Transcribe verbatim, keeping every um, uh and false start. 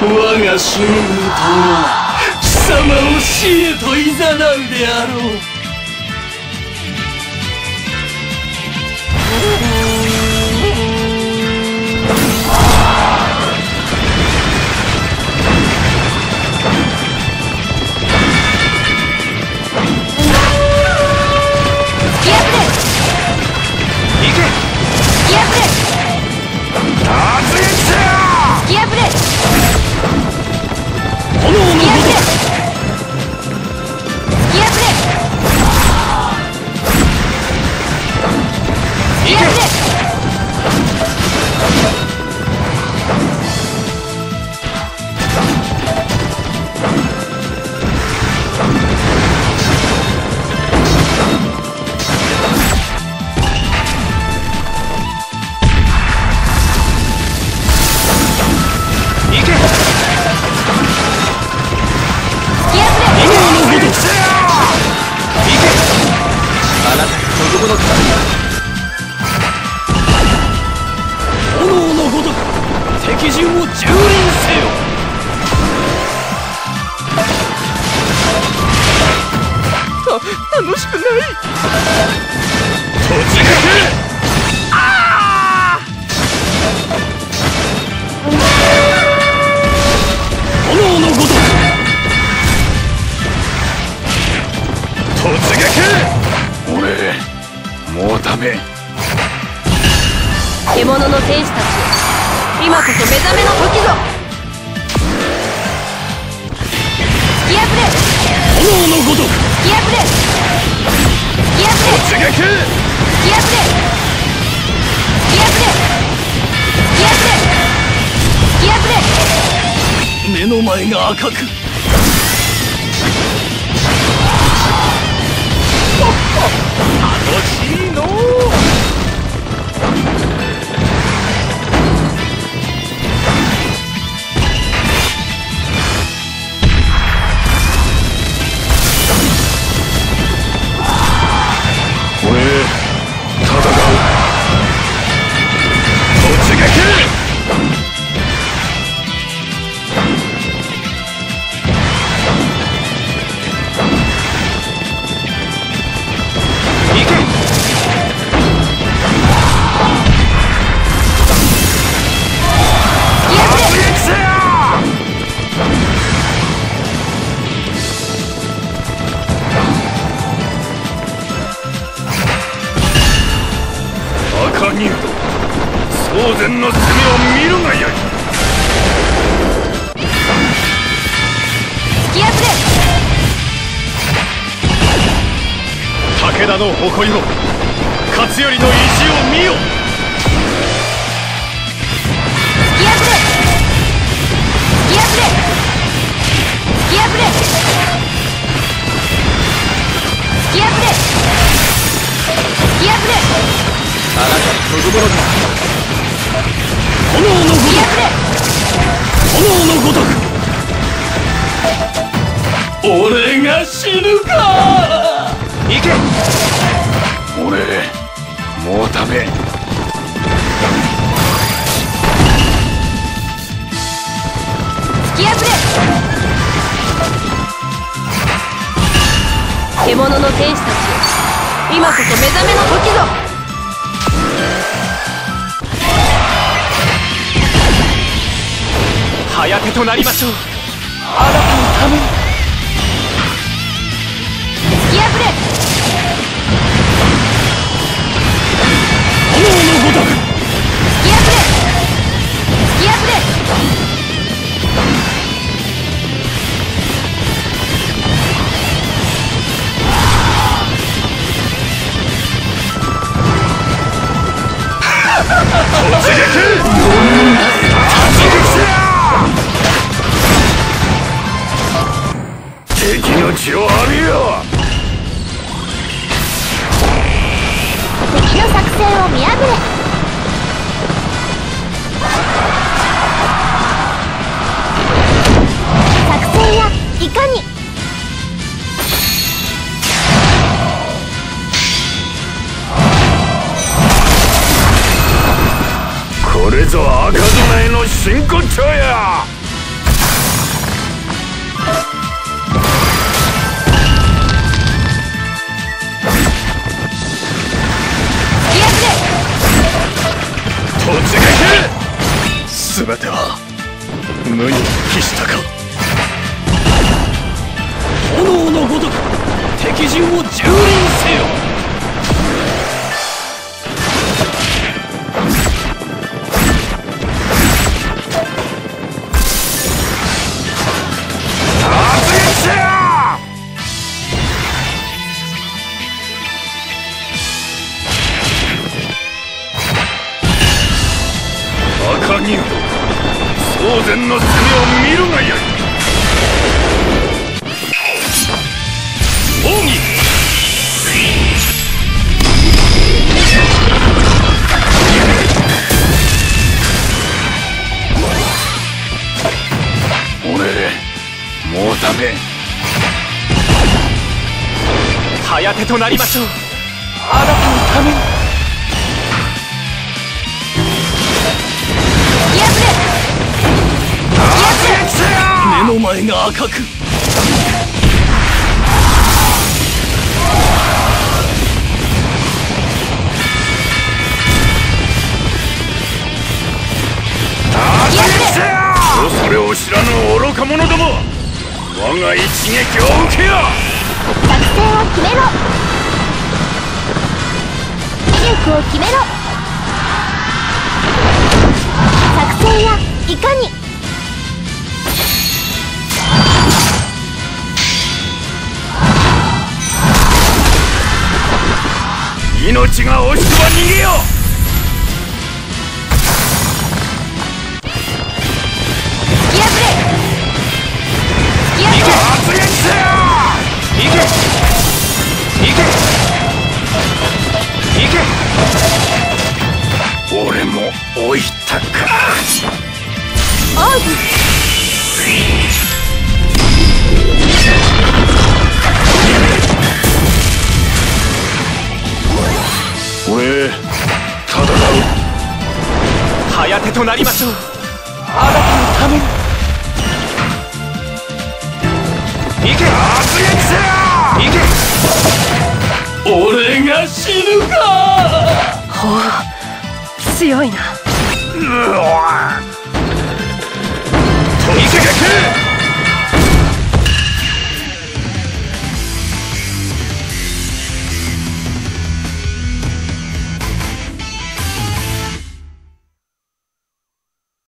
我が使命とは貴様を死へと誘うであろう。 楽しくない。 突撃！ああ！炎のごとく突撃！俺もうダメ。 獣の天使たち、今こそ目覚めの時ぞ。突き破れ！ 炎のごとく突き破れ！突き破れ！ 突撃！ 突き破れ！突き破れ！突き破れ！突き破れ！ 目の前が赤く。楽しいのう。当然の攻めを見るがよい。 突き破れ！ 武田の誇りを、勝頼の意地を見よ。 突き破れ！突き破れ！突き破れ！突き破れ！突き破れ！ あなたの子供だ。炎のごとく炎のごとく俺が死ぬか。行け。俺もうダメ。 突き破れ！獣の天使たち、今こそ目覚めの時ぞ。 早手となりましょう。あなたのために。 突き破れ！ 炎のごとく突き破れ！突き破れ！ 突撃！敵の血を浴びよ。 敵の作戦を見破れ。作戦やいかに。 これぞ赤備えの真骨頂や。 突撃全ては無に帰したか。炎のごとく敵陣を蹂躙せよ。赤人当然の術を見るがよい。奥義俺もうダメ。 早手となりましょう。あなたのために。 目の前が赤く。恐れを知らぬ愚か者ども、我が一撃を受けよ。 作戦を決めろ。威力を決めろ。作戦はいかに。 命が惜しくば逃げよ。 突き破れ。突き破れ。 突撃せよ。 行け行け行け。 俺も置いたか。 奥義。 俺ただだ。 早手となりましょう。あなたのために。行け突撃せよ。 行け。 俺が死ぬか。 ほう、強いな。 うわ